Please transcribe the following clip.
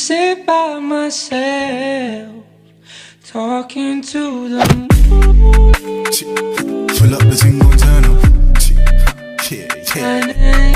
sit by myself, talking to the moon. Pull up the single turn up. Yeah, yeah.